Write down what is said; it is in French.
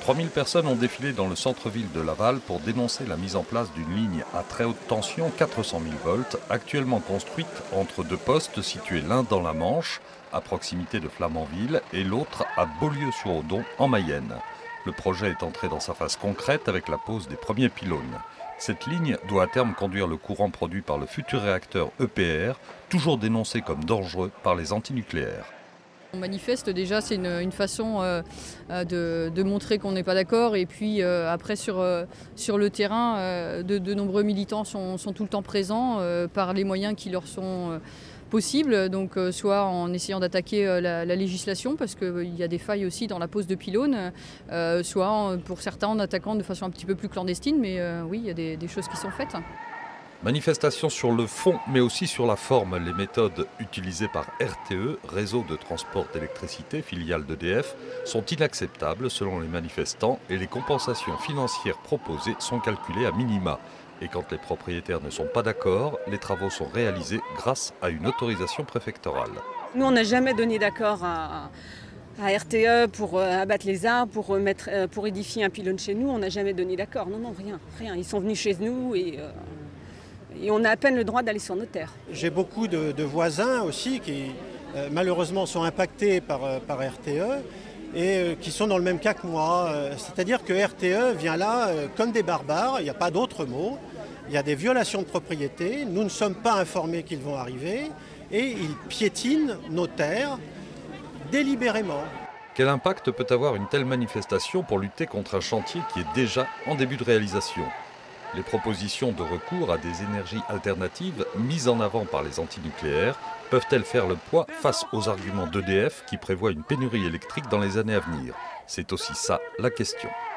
3000 personnes ont défilé dans le centre-ville de Laval pour dénoncer la mise en place d'une ligne à très haute tension 400 000 volts, actuellement construite entre deux postes situés l'un dans la Manche, à proximité de Flamanville, et l'autre à Beaulieu-sur-Odon, en Mayenne. Le projet est entré dans sa phase concrète avec la pose des premiers pylônes. Cette ligne doit à terme conduire le courant produit par le futur réacteur EPR, toujours dénoncé comme dangereux par les antinucléaires. On manifeste déjà, c'est une façon de montrer qu'on n'est pas d'accord, et puis après sur le terrain, de nombreux militants sont tout le temps présents par les moyens qui leur sont possibles, donc soit en essayant d'attaquer la législation parce qu'il y a des failles aussi dans la pose de pylônes, soit pour certains en attaquant de façon un petit peu plus clandestine, mais oui, il y a des choses qui sont faites. Manifestation sur le fond, mais aussi sur la forme. Les méthodes utilisées par RTE, Réseau de transport d'électricité, filiale d'EDF, sont inacceptables selon les manifestants et les compensations financières proposées sont calculées à minima. Et quand les propriétaires ne sont pas d'accord, les travaux sont réalisés grâce à une autorisation préfectorale. Nous, on n'a jamais donné d'accord à RTE pour abattre les arbres, pour édifier un pylône chez nous. On n'a jamais donné d'accord. Non, rien. Ils sont venus chez nous et on a à peine le droit d'aller sur nos terres. J'ai beaucoup de voisins aussi qui malheureusement sont impactés par RTE et qui sont dans le même cas que moi. C'est-à-dire que RTE vient là comme des barbares, il n'y a pas d'autre mot. Il y a des violations de propriété, nous ne sommes pas informés qu'ils vont arriver et ils piétinent nos terres délibérément. Quel impact peut avoir une telle manifestation pour lutter contre un chantier qui est déjà en début de réalisation ? Les propositions de recours à des énergies alternatives mises en avant par les antinucléaires peuvent-elles faire le poids face aux arguments d'EDF qui prévoient une pénurie électrique dans les années à venir ? C'est aussi ça la question.